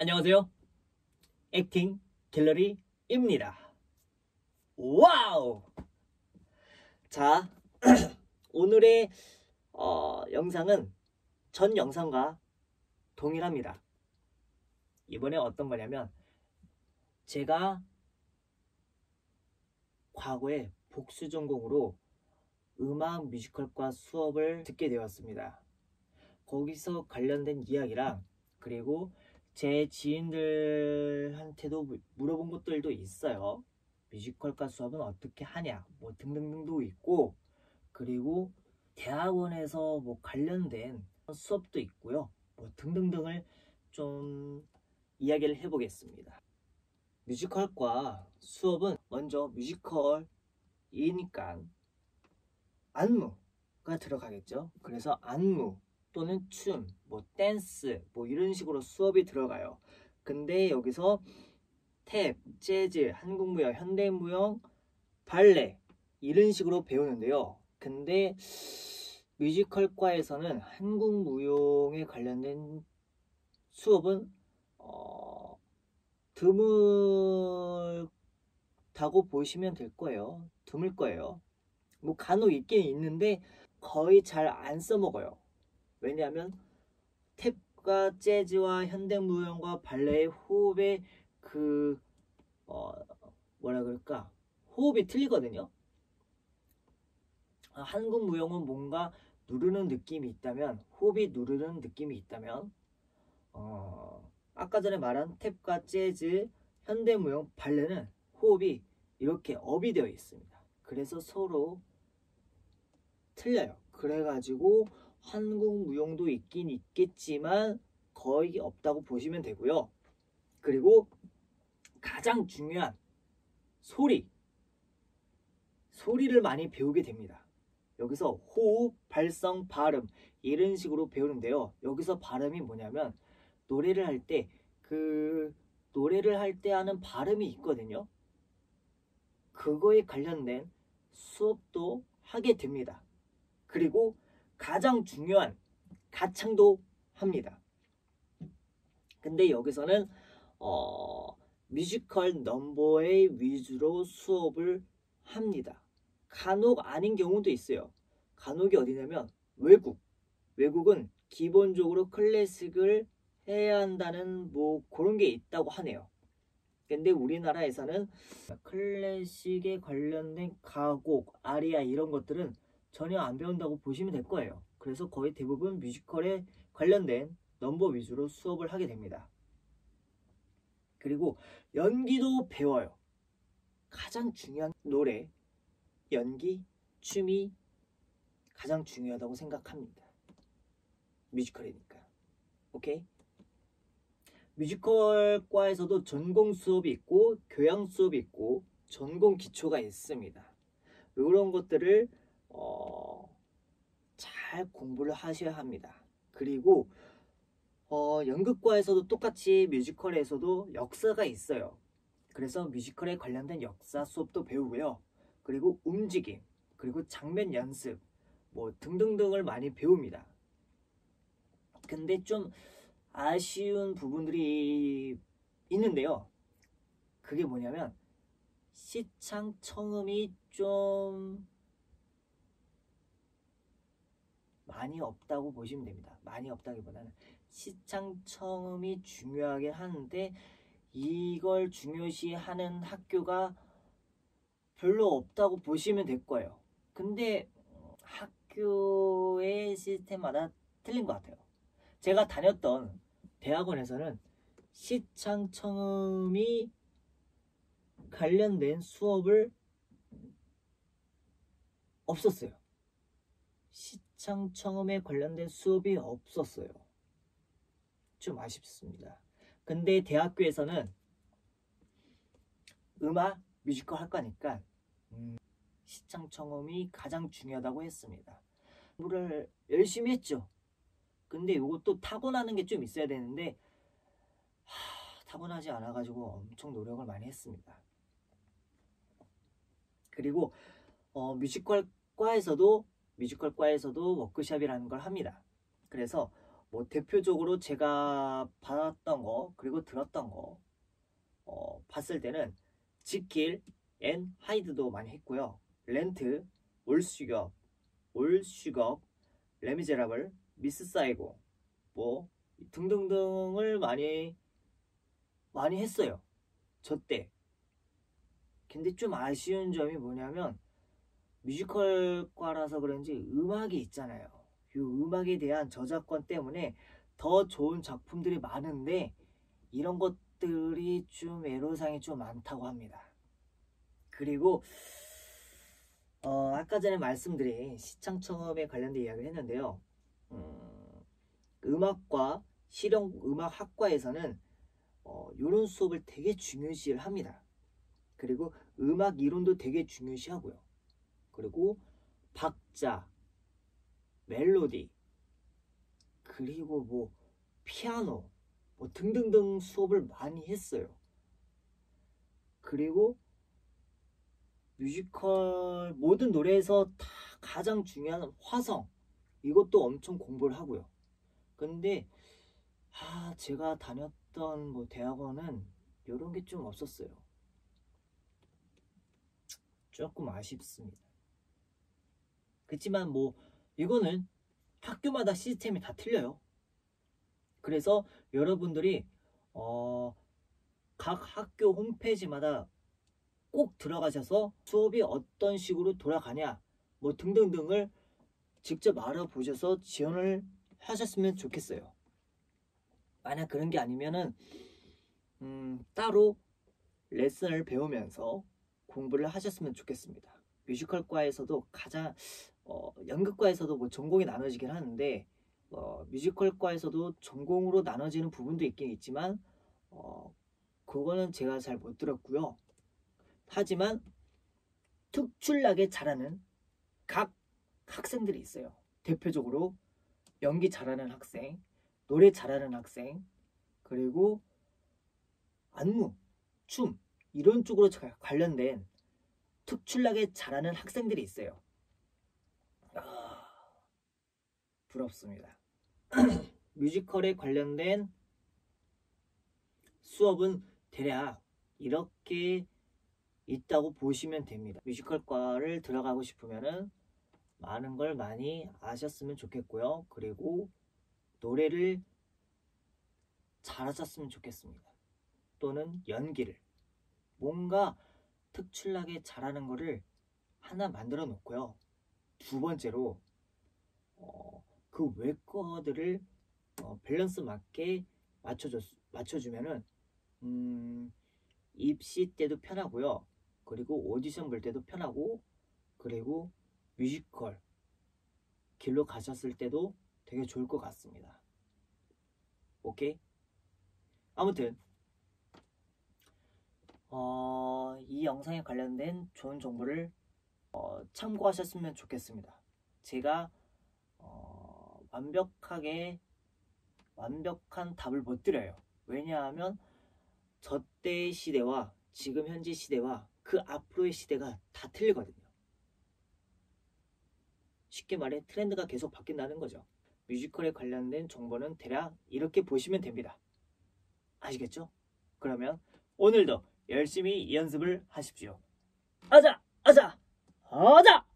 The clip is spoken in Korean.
안녕하세요. 액팅 갤러리입니다. 와우! 자, 오늘의 영상은 전 영상과 동일합니다. 이번에 어떤 거냐면 제가 과거에 복수 전공으로 음악 뮤지컬과 수업을 듣게 되었습니다. 거기서 관련된 이야기랑 그리고 제 지인들한테도 물어본 것들도 있어요. 뮤지컬과 수업은 어떻게 하냐 뭐 등등등도 있고, 그리고 대학원에서 뭐 관련된 수업도 있고요, 뭐 등등등을 좀 이야기를 해보겠습니다. 뮤지컬과 수업은 먼저 뮤지컬이니까 안무가 들어가겠죠. 그래서 안무 또는 춤, 뭐 댄스, 뭐 이런 식으로 수업이 들어가요. 근데 여기서 탭, 재즈, 한국무용, 현대무용, 발레 이런 식으로 배우는데요. 근데 뮤지컬과에서는 한국무용에 관련된 수업은 드물다고 보시면 될 거예요. 드물 거예요. 뭐 간혹 있긴 있는데 거의 잘 안 써먹어요. 왜냐하면 탭과 재즈와 현대무용과 발레의 호흡의 뭐라 그럴까, 호흡이 틀리거든요. 한국 무용은 뭔가 누르는 느낌이 있다면, 호흡이 누르는 느낌이 있다면 아까 전에 말한 탭과 재즈, 현대무용, 발레는 호흡이 이렇게 업이 되어 있습니다. 그래서 서로 틀려요. 그래가지고 한국 무용도 있긴 있겠지만 거의 없다고 보시면 되고요. 그리고 가장 중요한 소리를 많이 배우게 됩니다. 여기서 호흡, 발성, 발음 이런 식으로 배우는데요. 여기서 발음이 뭐냐면 노래를 할 때 노래를 할 때 하는 발음이 있거든요. 그거에 관련된 수업도 하게 됩니다. 그리고 가장 중요한 가창도 합니다. 근데 여기서는 뮤지컬 넘버의 위주로 수업을 합니다. 간혹 아닌 경우도 있어요. 간혹이 어디냐면 외국은 기본적으로 클래식을 해야 한다는 뭐 그런 게 있다고 하네요. 근데 우리나라에서는 클래식에 관련된 가곡, 아리아 이런 것들은 전혀 안 배운다고 보시면 될 거예요. 그래서 거의 대부분 뮤지컬에 관련된 넘버 위주로 수업을 하게 됩니다. 그리고 연기도 배워요. 가장 중요한 노래, 연기, 춤이 가장 중요하다고 생각합니다. 뮤지컬이니까. 오케이? 뮤지컬과에서도 전공 수업이 있고 교양 수업이 있고 전공 기초가 있습니다. 이런 것들을 잘 공부를 하셔야 합니다. 그리고 연극과에서도 똑같이 뮤지컬에서도 역사가 있어요. 그래서 뮤지컬에 관련된 역사 수업도 배우고요. 그리고 움직임, 그리고 장면 연습 뭐 등등등을 많이 배웁니다. 근데 좀 아쉬운 부분들이 있는데요. 그게 뭐냐면 시창 청음이 좀 많이 없다고 보시면 됩니다. 많이 없다기보다는 시창 청음이 중요하긴 하는데 이걸 중요시하는 학교가 별로 없다고 보시면 될 거예요. 근데 학교의 시스템마다 틀린 것 같아요. 제가 다녔던 대학원에서는 시창 청음이 관련된 수업을 없었어요. 시창 청음에 관련된 수업이 없었어요. 좀 아쉽습니다. 근데 대학교에서는 음악, 뮤지컬 학과니까 시창 청음이 가장 중요하다고 했습니다. 공부를 열심히 했죠. 근데 이것도 타고나는 게 좀 있어야 되는데 타고나지 않아가지고 엄청 노력을 많이 했습니다. 그리고 뮤지컬과에서도 워크숍이라는 걸 합니다. 그래서 뭐 대표적으로 제가 받았던 거 그리고 들었던 거 봤을 때는 지킬 앤 하이드도 많이 했고요. 렌트, 올슈거, 레미제라블, 미스 사이고 뭐 등등등을 많이 했어요. 저 때. 근데 좀 아쉬운 점이 뭐냐면 뮤지컬과라서 그런지 음악이 있잖아요. 이 음악에 대한 저작권 때문에 더 좋은 작품들이 많은데 이런 것들이 좀 애로사항이 좀 많다고 합니다. 그리고 아까 전에 말씀드린 시창첩에 관련된 이야기를 했는데요. 음악과 실용음악학과에서는 이런 수업을 되게 중요시를 합니다. 그리고 음악 이론도 되게 중요시하고요. 그리고 박자, 멜로디, 그리고 뭐 피아노 뭐 등등등 수업을 많이 했어요. 그리고 뮤지컬 모든 노래에서 다 가장 중요한 화성 이것도 엄청 공부를 하고요. 근데 제가 다녔던 뭐 대학원은 이런 게 좀 없었어요. 조금 아쉽습니다. 그렇지만 뭐 이거는 학교마다 시스템이 다 틀려요. 그래서 여러분들이 각 학교 홈페이지마다 꼭 들어가셔서 수업이 어떤 식으로 돌아가냐 뭐 등등등을 직접 알아보셔서 지원을 하셨으면 좋겠어요. 만약 그런 게 아니면은 따로 레슨을 배우면서 공부를 하셨으면 좋겠습니다. 뮤지컬과에서도 가장 연극과에서도 뭐 전공이 나눠지긴 하는데 뮤지컬과에서도 전공으로 나눠지는 부분도 있긴 있지만 그거는 제가 잘 못 들었고요. 하지만 특출나게 잘하는 각 학생들이 있어요. 대표적으로 연기 잘하는 학생, 노래 잘하는 학생, 그리고 안무, 춤 이런 쪽으로 관련된 특출나게 잘하는 학생들이 있어요. 부럽습니다. 뮤지컬에 관련된 수업은 대략 이렇게 있다고 보시면 됩니다. 뮤지컬과를 들어가고 싶으면은 많은 걸 많이 아셨으면 좋겠고요. 그리고 노래를 잘하셨으면 좋겠습니다. 또는 연기를 뭔가 특출나게 잘하는 거를 하나 만들어 놓고요. 두 번째로 그 외과들을 밸런스 맞게 맞춰주면은 입시 때도 편하고요. 그리고 오디션 볼 때도 편하고 그리고 뮤지컬 길로 가셨을 때도 되게 좋을 것 같습니다. 오케이? 아무튼 이 영상에 관련된 좋은 정보를 참고하셨으면 좋겠습니다. 제가 완벽한 답을 못 드려요. 왜냐하면 저 때의 시대와 지금 현재 시대와 그 앞으로의 시대가 다 틀리거든요. 쉽게 말해 트렌드가 계속 바뀐다는 거죠. 뮤지컬에 관련된 정보는 대략 이렇게 보시면 됩니다. 아시겠죠? 그러면 오늘도 열심히 연습을 하십시오. 아자! 아자! 아자!